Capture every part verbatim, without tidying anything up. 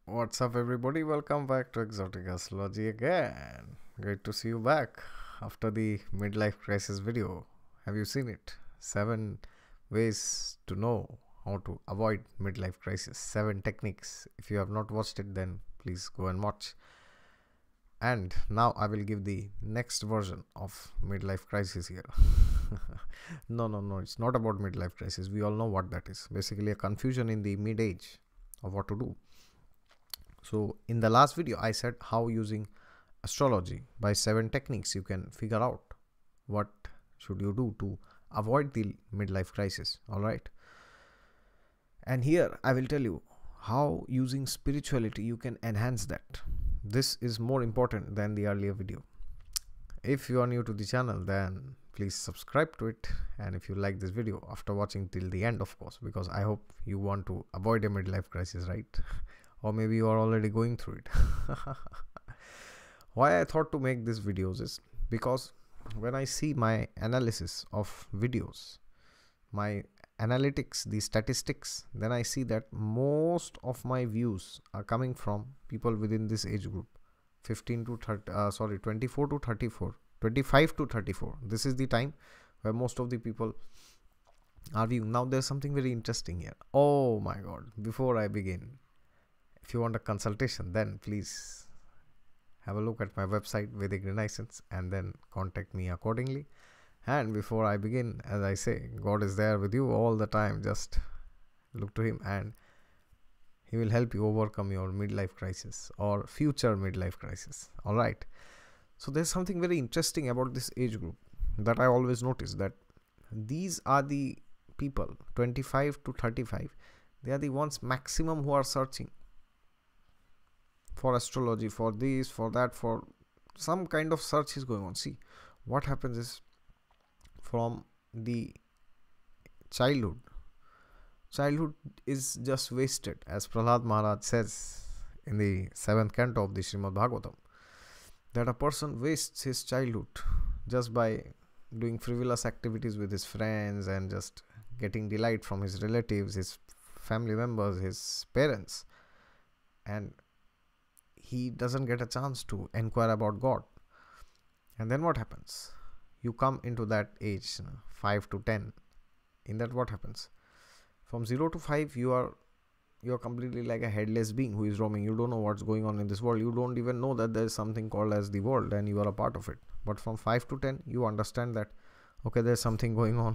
What's up, everybody? Welcome back to Exotic Astrology again. Great to see you back after the midlife crisis video. Have you seen it? Seven ways to know how to avoid midlife crisis. Seven techniques. If you have not watched it, then please go and watch. And now I will give the next version of midlife crisis here. no, no, no. It's not about midlife crisis. We all know what that is. Basically, a confusion in the mid age of what to do. So in the last video, I said how using astrology by seven techniques you can figure out what should you do to avoid the midlife crisis. All right. And here I will tell you how using spirituality you can enhance that. This is more important than the earlier video. If you are new to the channel, then please subscribe to it. And if you like this video after watching till the end, of course, because I hope you want to avoid a midlife crisis, right? Or maybe you are already going through it. Why I thought to make these videos is because when I see my analysis of videos, my analytics, the statistics, then I see that most of my views are coming from people within this age group, fifteen to thirty, uh, sorry, twenty-four to thirty-four, twenty-five to thirty-four. This is the time where most of the people are viewing. Now there's something very interesting here. Oh my God! Before I begin, if you want a consultation, then please have a look at my website Vedic Renaissance and then contact me accordingly. And before I begin, as I say, God is there with you all the time. Just look to Him and He will help you overcome your midlife crisis or future midlife crisis. All right. So there's something very interesting about this age group that I always notice, that these are the people twenty-five to thirty-five. They are the ones maximum who are searching for astrology, for this, for that, for some kind of search is going on. See, what happens is, from the childhood, childhood is just wasted, as Prahlad Maharaj says in the seventh canto of the Srimad Bhagavatam, that a person wastes his childhood just by doing frivolous activities with his friends and just getting delight from his relatives, his family members, his parents, and he doesn't get a chance to inquire about God. And then what happens? You come into that age, you know, five to ten. In that, what happens? From zero to five, you are you are completely like a headless being who is roaming. You don't know what's going on in this world. You don't even know that there is something called as the world and you are a part of it. But from five to ten, you understand that, okay, there's something going on.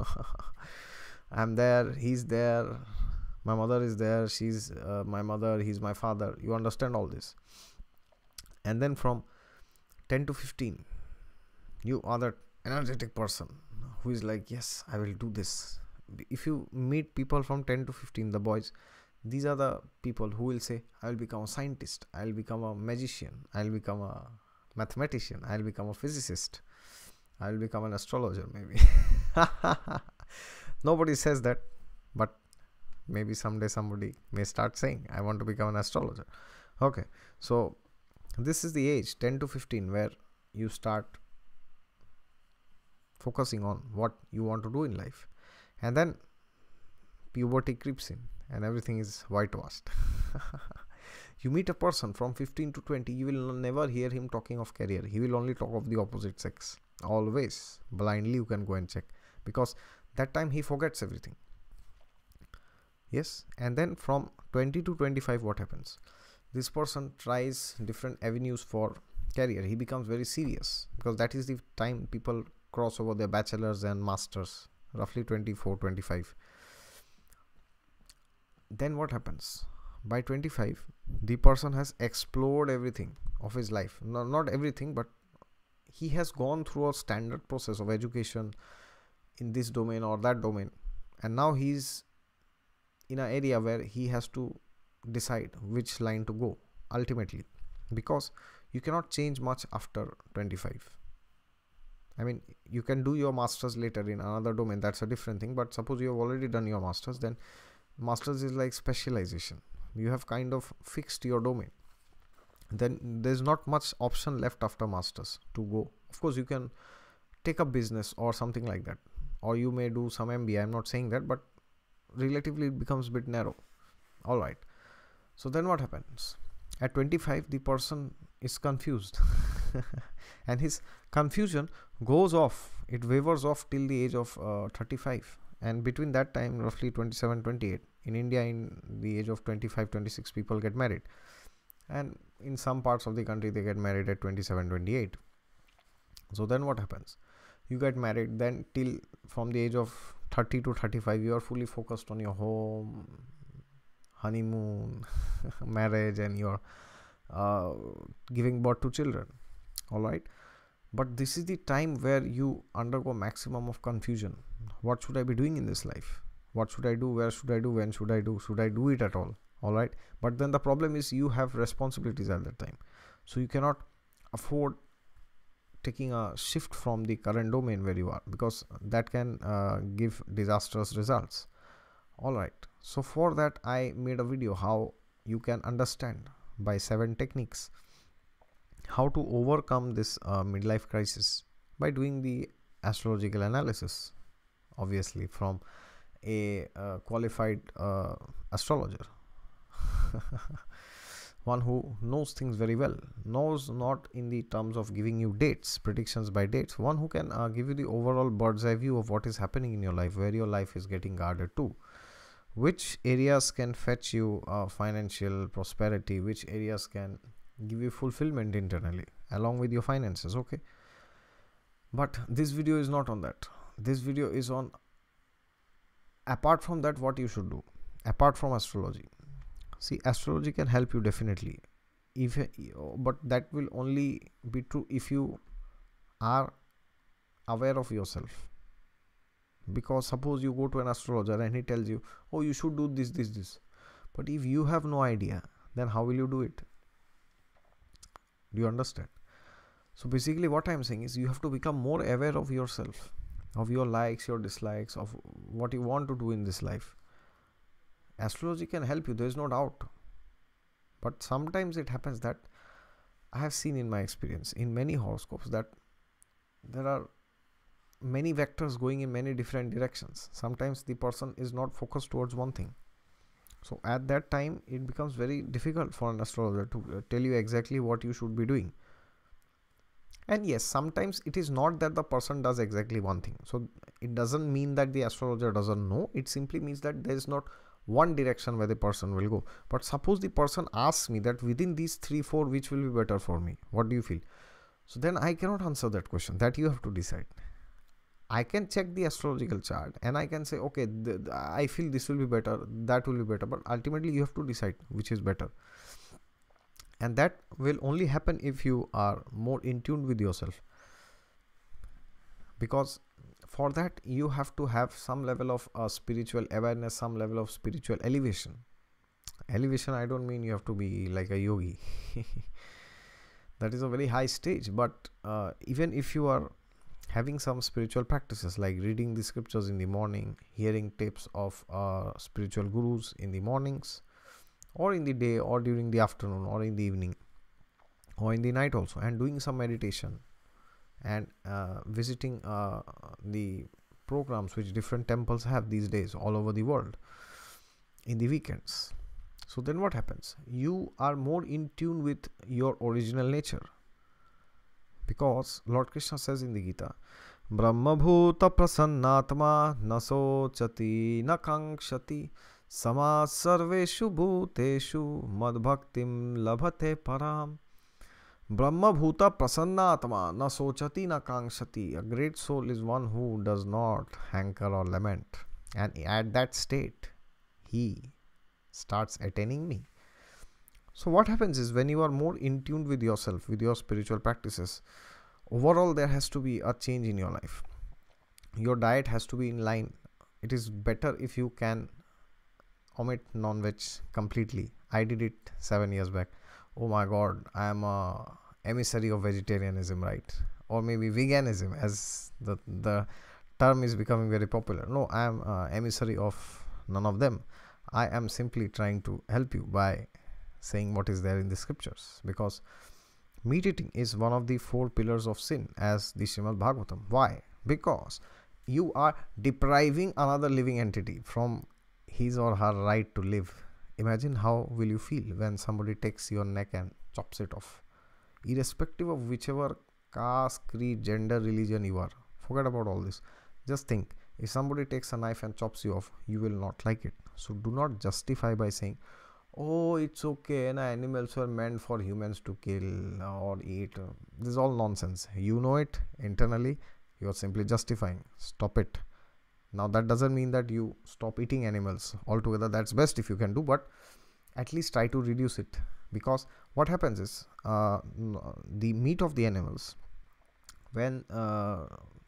I'm there, he's there, my mother is there, she's uh, my mother, he's my father. You understand all this. And then from ten to fifteen, you are that energetic person who is like, yes, I will do this. If you meet people from ten to fifteen, the boys, these are the people who will say, I will become a scientist, I will become a magician, I will become a mathematician, I will become a physicist, I will become an astrologer, maybe. Nobody says that, but maybe someday somebody may start saying, I want to become an astrologer. Okay, so this is the age, ten to fifteen, where you start focusing on what you want to do in life. And then puberty creeps in and everything is whitewashed. You meet a person from fifteen to twenty, you will never hear him talking of career. He will only talk of the opposite sex. Always. Blindly you can go and check, because that time he forgets everything. Yes. And then from twenty to twenty-five, what happens? This person tries different avenues for career. He becomes very serious, because that is the time people cross over their bachelors and masters, roughly twenty-four, twenty-five. Then what happens? By twenty-five, the person has explored everything of his life. No, not everything, but he has gone through a standard process of education in this domain or that domain. And now he's in an area where he has to decide which line to go ultimately, because you cannot change much after twenty-five. I mean, you can do your masters later in another domain, that's a different thing. But suppose you have already done your masters, then masters is like specialization. You have kind of fixed your domain. Then there's not much option left after masters to go. Of course, you can take a business or something like that, or you may do some M B A. I'm not saying that, but relatively it becomes a bit narrow. All right. So then what happens? At twenty-five, the person is confused and his confusion goes off, it wavers off till the age of uh, thirty-five, and between that time, roughly twenty-seven, twenty-eight, in India, in the age of twenty-five, twenty-six, people get married, and in some parts of the country they get married at twenty-seven, twenty-eight. So then what happens? You get married, then till from the age of thirty to thirty-five, you are fully focused on your home, honeymoon, marriage, and your uh, giving birth to children. All right, but this is the time where you undergo maximum of confusion. What should I be doing in this life? What should I do? Where should I do? When should I do? Should I do it at all? All right, but then the problem is you have responsibilities at that time, so you cannot afford taking a shift from the current domain where you are, because that can uh, give disastrous results. All right, so for that I made a video how you can understand by seven techniques how to overcome this uh, midlife crisis by doing the astrological analysis, obviously from a uh, qualified uh, astrologer. One who knows things very well, knows not in the terms of giving you dates, predictions by dates, one who can uh, give you the overall bird's eye view of what is happening in your life, where your life is getting guarded to, which areas can fetch you uh, financial prosperity, which areas can give you fulfillment internally along with your finances. Okay, but this video is not on that. This video is on, apart from that, what you should do apart from astrology. See, astrology can help you definitely, if but that will only be true if you are aware of yourself. Because suppose you go to an astrologer and he tells you, oh, you should do this, this, this, but if you have no idea, then how will you do it? Do you understand? So basically what I am saying is you have to become more aware of yourself, of your likes, your dislikes, of what you want to do in this life. Astrology can help you, there is no doubt, but sometimes it happens that I have seen in my experience in many horoscopes that there are many vectors going in many different directions. Sometimes the person is not focused towards one thing, so at that time it becomes very difficult for an astrologer to uh, tell you exactly what you should be doing. And yes, sometimes it is not that the person does exactly one thing, so it doesn't mean that the astrologer doesn't know, it simply means that there is not one direction where the person will go. But suppose the person asks me that within these three four which will be better for me, what do you feel? So then I cannot answer that question, that you have to decide. I can check the astrological chart and I can say, okay, th th I feel this will be better, that will be better, but ultimately you have to decide which is better. And that will only happen if you are more in tune with yourself, because for that you have to have some level of uh, spiritual awareness, some level of spiritual elevation. Elevation, I don't mean you have to be like a yogi. That is a very high stage, but uh, even if you are having some spiritual practices like reading the scriptures in the morning, hearing tapes of uh, spiritual gurus in the mornings, or in the day, or during the afternoon, or in the evening, or in the night also, and doing some meditation, and uh, visiting uh, the programs which different temples have these days all over the world in the weekends. So then what happens? You are more in tune with your original nature, because Lord Krishna says in the Gita, Brahma bhuta prasannatma na sochati na kankshati sama sarveshu bhuteshu mad bhaktim labhate param. Brahma bhuta prasanna atma na sochati na kankshati. A great soul is one who does not hanker or lament, and at that state he starts attaining me. So what happens is, when you are more in tune with yourself, with your spiritual practices, overall there has to be a change in your life. Your diet has to be in line. It is better if you can omit non-veg completely. I did it seven years back. Oh my god, I am a emissary of vegetarianism, right? Or maybe veganism, as the the term is becoming very popular. No, I am a emissary of none of them. I am simply trying to help you by saying what is there in the scriptures, because meat eating is one of the four pillars of sin, as the Srimad Bhagavatam. Why? Because you are depriving another living entity from his or her right to live Imagine how will you feel when somebody takes your neck and chops it off, irrespective of whichever caste, creed, gender, religion you are. Forget about all this. Just think, if somebody takes a knife and chops you off, you will not like it. So do not justify by saying, oh, it's okay, and animals were meant for humans to kill or eat. This is all nonsense. You know it internally, you are simply justifying. Stop it. Now that doesn't mean that you stop eating animals altogether. That's best if you can do, but at least try to reduce it. Because what happens is, uh, the meat of the animals, when uh,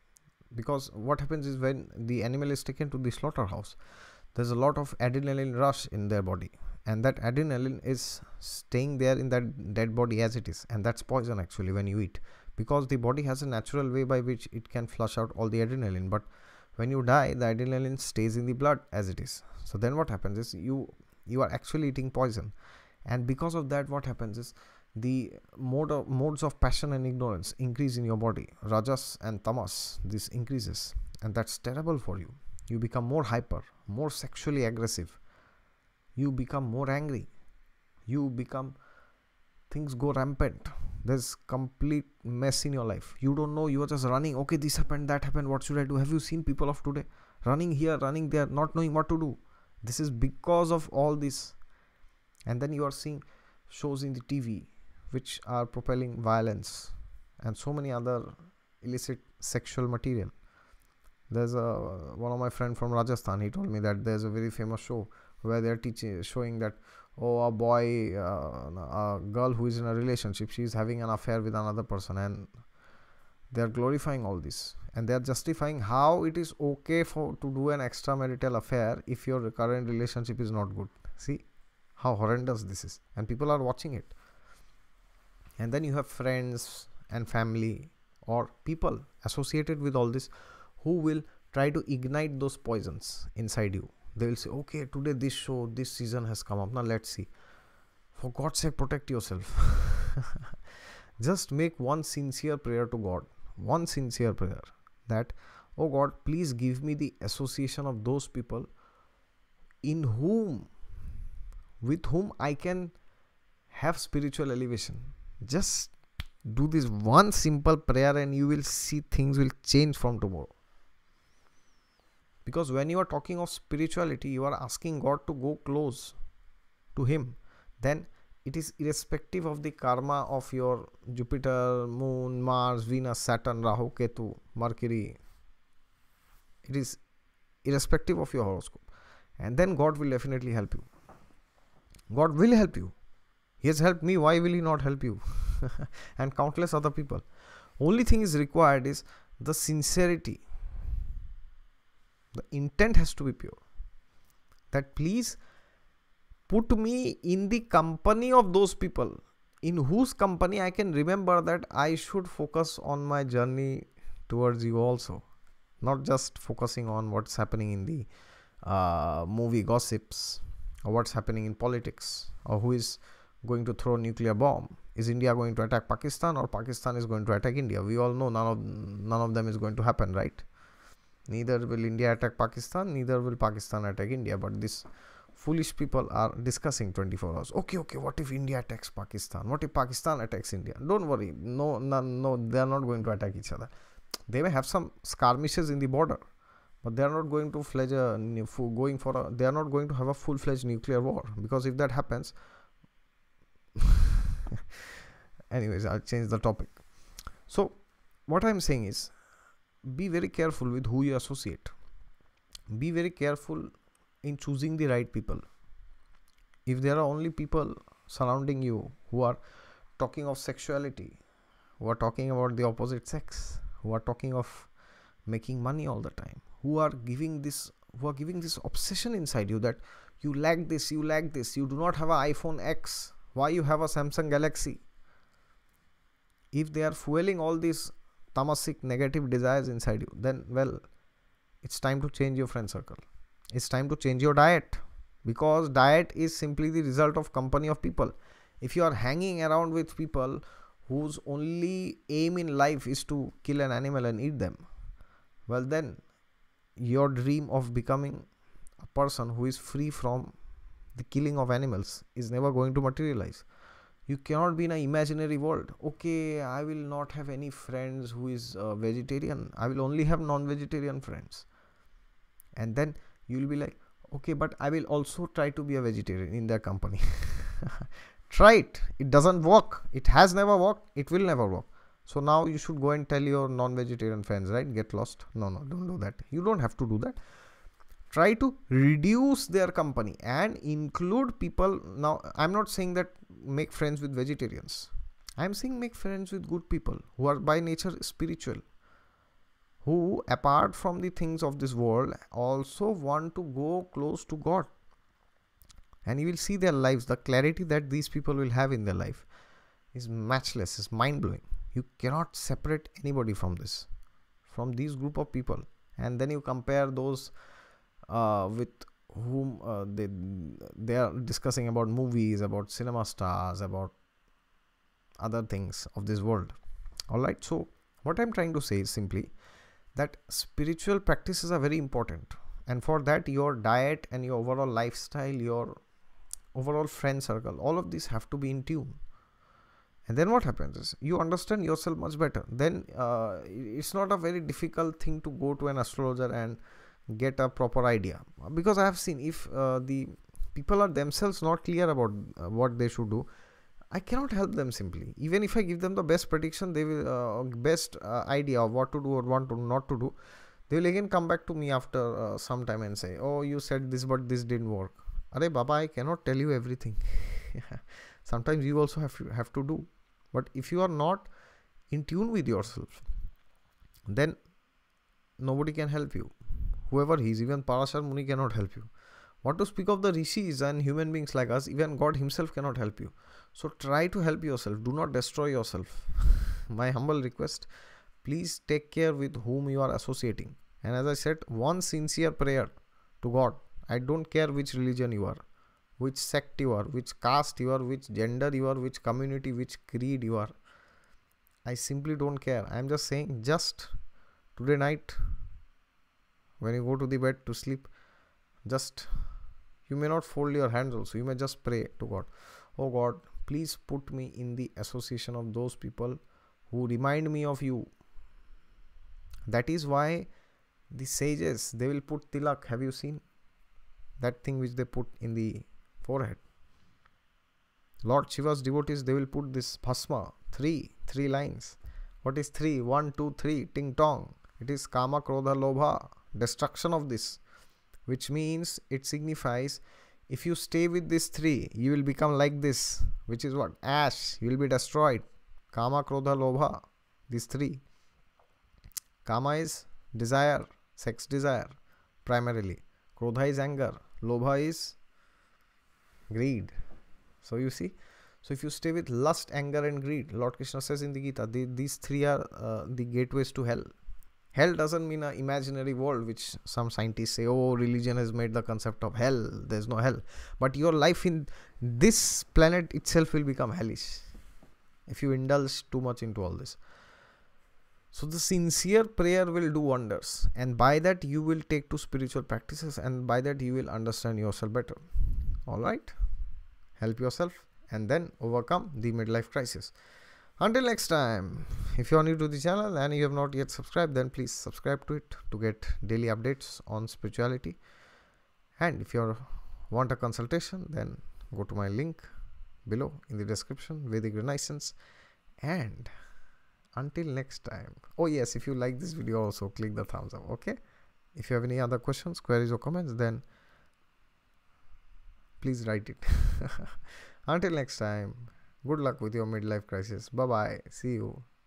because what happens is when the animal is taken to the slaughterhouse, there's a lot of adrenaline rush in their body, and that adrenaline is staying there in that dead body as it is, and that's poison actually when you eat, because the body has a natural way by which it can flush out all the adrenaline, but when you die, the adrenaline stays in the blood as it is. So then what happens is you you are actually eating poison, and because of that, what happens is the mode of, modes of passion and ignorance increase in your body. Rajas and tamas, this increases, and that's terrible for you. You become more hyper, more sexually aggressive, you become more angry, you become, things go rampant, there's complete mess in your life. You don't know, you are just running, okay, this happened, that happened, what should I do? Have you seen people of today running here, running there, not knowing what to do? This is because of all this. And then you are seeing shows in the T V which are propelling violence and so many other illicit sexual material. There's a one of my friend from Rajasthan, he told me that there's a very famous show where they're teaching showing that, oh, a boy uh, a girl who is in a relationship, she's having an affair with another person, and they're glorifying all this, and they're justifying how it is okay for to do an extramarital affair if your current relationship is not good. See how horrendous this is, and people are watching it. And then you have friends and family or people associated with all this who will try to ignite those poisons inside you. They will say, okay, today this show, this season has come up, now let's see. For God's sake, protect yourself. Just make one sincere prayer to God, one sincere prayer that, oh God, please give me the association of those people in whom with whom I can have spiritual elevation. Just do this one simple prayer and you will see things will change from tomorrow. Because when you are talking of spirituality, you are asking God to go close to Him. Then it is irrespective of the karma of your Jupiter, Moon, Mars, Venus, Saturn, Rahu, Ketu, Mercury. It is irrespective of your horoscope. And then God will definitely help you. God will help you. He has helped me. Why will He not help you? And countless other people. Only thing is required is the sincerity. The intent has to be pure. That please put me in the company of those people in whose company I can remember that I should focus on my journey towards you also. Not just focusing on what's happening in the uh, movie gossips, or what's happening in politics, or who is going to throw nuclear bomb. Is India going to attack Pakistan, or Pakistan is going to attack India? We all know none of none of them is going to happen, right? Neither will India attack Pakistan, neither will Pakistan attack India. But this foolish people are discussing twenty-four hours. Okay, okay, what if India attacks Pakistan? What if Pakistan attacks India? Don't worry. No, no, no, they are not going to attack each other. They may have some skirmishes in the border, but they are not going to fledge a going for a. They are not going to have a full-fledged nuclear war, because if that happens, anyways, I'll change the topic. So, what I'm saying is, be very careful with who you associate. Be very careful in choosing the right people. If there are only people surrounding you who are talking of sexuality, who are talking about the opposite sex, who are talking of making money all the time, who are giving this who are giving this obsession inside you that you lack this, you lack this, you do not have an iPhone X, why you have a Samsung Galaxy? If they are fueling all these tamasic negative desires inside you, then well, it's time to change your friend circle. It's time to change your diet, because diet is simply the result of company of people. If you are hanging around with people whose only aim in life is to kill an animal and eat them, well then your dream of becoming a person who is free from the killing of animals is never going to materialize. You cannot be in an imaginary world. Okay, I will not have any friends who is uh, vegetarian. I will only have non-vegetarian friends. And then you will be like, okay, but I will also try to be a vegetarian in their company. Try it. It doesn't work. It has never worked. It will never work. So now you should go and tell your non-vegetarian friends, right? Get lost. No, no, don't do that. You don't have to do that. Try to reduce their company and include people. Now, I'm not saying that make friends with vegetarians. I'm saying make friends with good people who are by nature spiritual, who apart from the things of this world also want to go close to God. And you will see their lives, the clarity that these people will have in their life is matchless, is mind-blowing. You cannot separate anybody from this, from these group of people. And then you compare those uh, with whom uh, they they are discussing about movies, about cinema stars, about other things of this world. All right, so what I'm trying to say is simply that spiritual practices are very important, and for that your diet and your overall lifestyle, your overall friend circle, all of these have to be in tune. And then what happens is you understand yourself much better. Then uh, it's not a very difficult thing to go to an astrologer and get a proper idea, because I have seen if uh, the people are themselves not clear about uh, what they should do, I cannot help them simply. Even if I give them the best prediction, they will uh, best uh, idea of what to do or what to not to do, they will again come back to me after uh, some time and say, oh, you said this but this didn't work. Arey Baba, I cannot tell you everything. Sometimes you also have to, have to do. But if you are not in tune with yourself, then nobody can help you. Whoever he is, even Parashar Muni cannot help you. What to speak of the rishis and human beings like us, even God himself cannot help you. So try to help yourself. Do not destroy yourself. My humble request, please take care with whom you are associating. And as I said, one sincere prayer to God. I don't care which religion you are, which sect you are, which caste you are, which gender you are, which community, which creed you are. I simply don't care. I am just saying, just today night, when you go to the bed to sleep, just, you may not fold your hands also. You may just pray to God. Oh God, please put me in the association of those people who remind me of you. That is why the sages, they will put tilak. Have you seen that thing which they put in the forehead? Lord Shiva's devotees, they will put this bhasma, three, three lines. What is three? One, two, three, ting tong. It is kama, krodha, lobha, destruction of this, which means it signifies if you stay with these three, you will become like this, which is what? Ash. You will be destroyed. Kama, krodha, lobha, these three. Kama is desire, sex desire primarily. Krodha is anger. Lobha is greed. So you see, so if you stay with lust, anger and greed, Lord Krishna says in the Gita, they, these three are uh, the gateways to hell. Hell doesn't mean an imaginary world, which some scientists say, oh, religion has made the concept of hell. There's no hell. But your life in this planet itself will become hellish if you indulge too much into all this. So the sincere prayer will do wonders, and by that you will take to spiritual practices, and by that you will understand yourself better. All right, help yourself and then overcome the midlife crisis. Until next time, if you are new to the channel and you have not yet subscribed, then please subscribe to it to get daily updates on spirituality. And if you want a consultation, then go to my link below in the description, Vedic Renaissance. And until next time, oh yes, if you like this video, also click the thumbs up. Okay, if you have any other questions, queries or comments, then please write it. Until next time, good luck with your midlife crisis. Bye bye. See you.